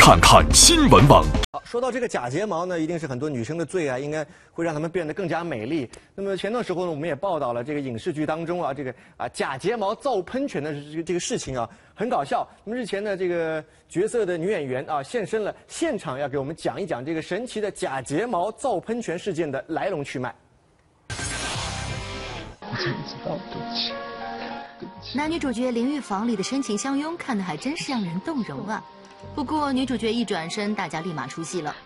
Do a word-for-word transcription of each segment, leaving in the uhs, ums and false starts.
看看新闻网。 好，说到这个假睫毛呢，一定是很多女生的最爱，应该会让她们变得更加美丽。那么前段时候呢，我们也报道了这个影视剧当中啊，这个啊假睫毛造喷泉的这个这个事情啊，很搞笑。那么日前呢，这个角色的女演员啊现身了现场，要给我们讲一讲这个神奇的假睫毛造喷泉事件的来龙去脉。 我怎么知道？对不起。 男女主角淋浴房里的深情相拥，看得还真是让人动容啊。不过女主角一转身，大家立马出戏了。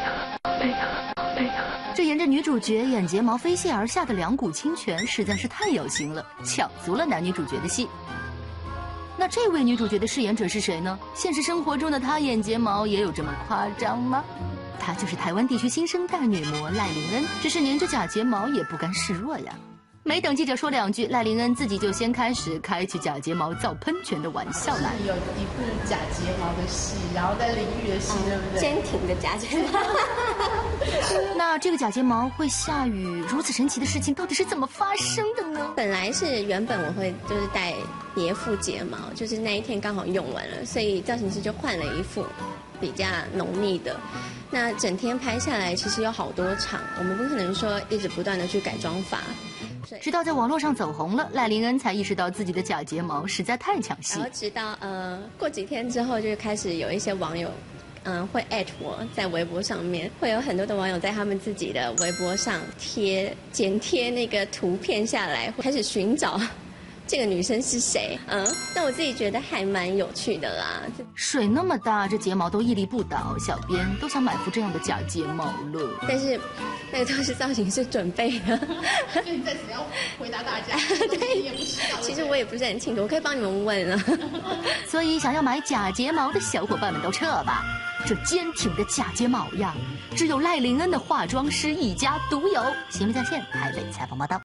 这沿着女主角眼睫毛飞泻而下的两股清泉，实在是太有型了，抢足了男女主角的戏。那这位女主角的饰演者是谁呢？现实生活中的她眼睫毛也有这么夸张吗？她就是台湾地区新生代女模赖玲恩，只是粘着假睫毛也不甘示弱呀。 没等记者说两句，赖玲恩自己就先开始开起假睫毛造喷泉的玩笑来。 有一部假睫毛的戏，然后在淋浴的戏，对不对？ 坚挺的假睫毛。 那这个假睫毛会下雨，如此神奇的事情到底是怎么发生的呢？ 本来是原本我会就是戴别副睫毛，就是那一天刚好用完了，所以造型师就换了一副比较浓密的。 那整天拍下来，其实有好多场，我们不可能说一直不断的去改妆法。 直到在网络上走红了，赖玲恩才意识到自己的假睫毛实在太抢戏。 然后直到呃过几天之后，就开始有一些网友，嗯、呃，会艾特我在微博上面，会有很多的网友在他们自己的微博上贴剪贴那个图片下来，开始寻找。 这个女生是谁？嗯，但我自己觉得还蛮有趣的啦。 水那么大，这睫毛都屹立不倒，小编都想买副这样的假睫毛了。 但是，那个都是造型师准备的。 所以你在此要回答大家， 对， 也不知道。 其实我也不是很清楚，我可以帮你们问了。 所以，想要买假睫毛的小伙伴们都撤吧，这坚挺的假睫毛呀，只有赖玲恩的化妆师一家独有。新闻在线，台北采访报道。